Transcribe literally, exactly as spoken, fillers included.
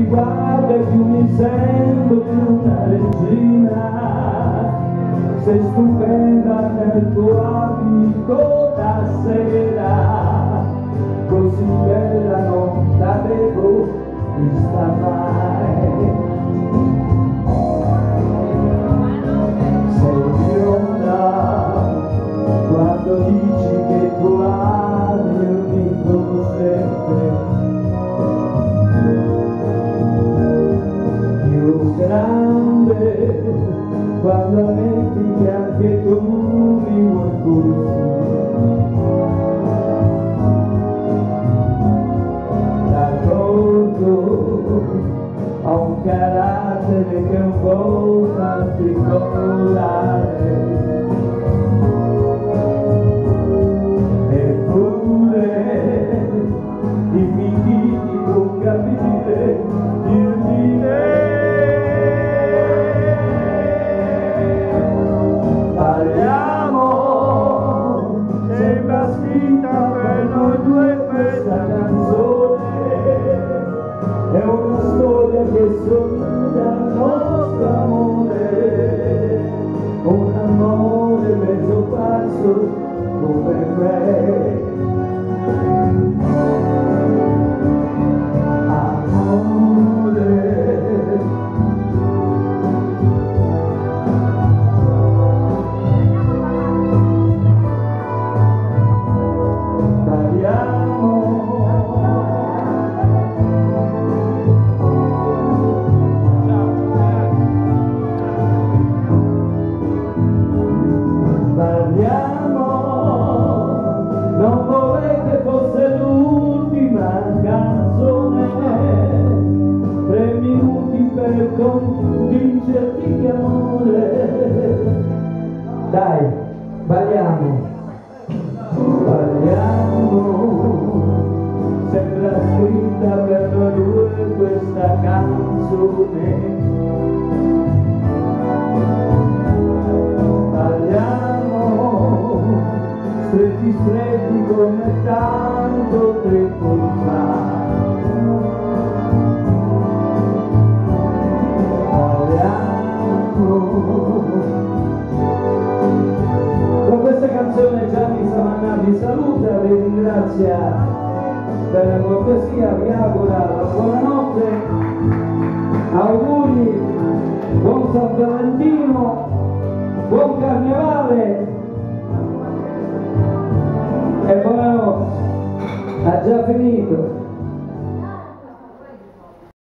mi guarda e più mi sento più una regina. Sei stupenda nel tuo abito da sera, così bella non t'avevo vista mai. Sei bionda quando dici che tu ami, io dico sempre più grande quando ammetti che anche tu mi vuoi così. D'accordo, ho un carattere che è un po' particolare, eppure dimmi chi ti può capire, dirmi parliamo, sembra scritta per noi due questa canzone, è una storia che somiglia al nostro amore, un amore mezzo pazzo come me. Non vorrei che fosse l'ultima canzone, tre minuti per convincerti che amore. Dai, balliamo, balliamo, sembra scritta per noi due questa canzone. Stretti stretti come tanto tempo fa, parliamo. Con questa canzone Gianni Samanà vi saluta, vi ringrazia per la cortesia, vi augura la buonanotte, auguri, buon San Valentino, buon Carnevale e buonanotte. Ha già finito.